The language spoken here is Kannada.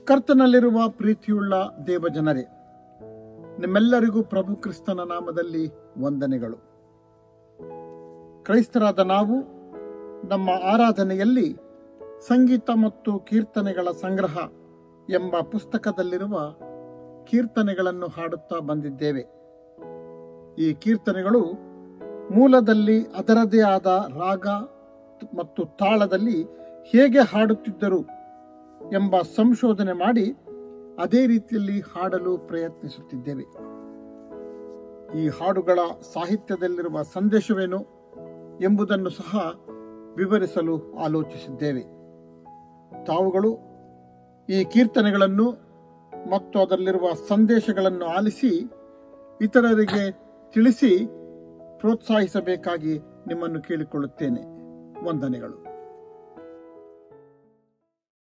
ಕರ್ತನಲ್ಲಿರುವ ಪ್ರೀತಿಯುಳ್ಳ ದೇವಜನರೇ, ನಿಮ್ಮೆಲ್ಲರಿಗೂ ಪ್ರಭು ಕ್ರಿಸ್ತನ ನಾಮದಲ್ಲಿ ವಂದನೆಗಳು. ಕ್ರೈಸ್ತರಾದ ನಾವು ನಮ್ಮ ಆರಾಧನೆಯಲ್ಲಿ ಸಂಗೀತ ಮತ್ತು ಕೀರ್ತನೆಗಳ ಸಂಗ್ರಹ ಎಂಬ ಪುಸ್ತಕದಲ್ಲಿರುವ ಕೀರ್ತನೆಗಳನ್ನು ಹಾಡುತ್ತಾ ಬಂದಿದ್ದೇವೆ. ಈ ಕೀರ್ತನೆಗಳು ಮೂಲದಲ್ಲಿ ಅದರದೇ ಆದ ರಾಗ ಮತ್ತು ತಾಳದಲ್ಲಿ ಹೇಗೆ ಹಾಡುತ್ತಿದ್ದರು ಎಂಬ ಸಂಶೋಧನೆ ಮಾಡಿ ಅದೇ ರೀತಿಯಲ್ಲಿ ಹಾಡಲು ಪ್ರಯತ್ನಿಸುತ್ತಿದ್ದೇವೆ. ಈ ಹಾಡುಗಳ ಸಾಹಿತ್ಯದಲ್ಲಿರುವ ಸಂದೇಶವೇನು ಎಂಬುದನ್ನು ಸಹ ವಿವರಿಸಲು ಆಲೋಚಿಸಿದ್ದೇವೆ. ತಾವುಗಳು ಈ ಕೀರ್ತನೆಗಳನ್ನು ಮತ್ತು ಅದರಲ್ಲಿರುವ ಸಂದೇಶಗಳನ್ನು ಆಲಿಸಿ ಇತರರಿಗೆ ತಿಳಿಸಿ ಪ್ರೋತ್ಸಾಹಿಸಬೇಕಾಗಿ ನಿಮ್ಮನ್ನು ಕೇಳಿಕೊಳ್ಳುತ್ತೇನೆ. ವಂದನೆಗಳು.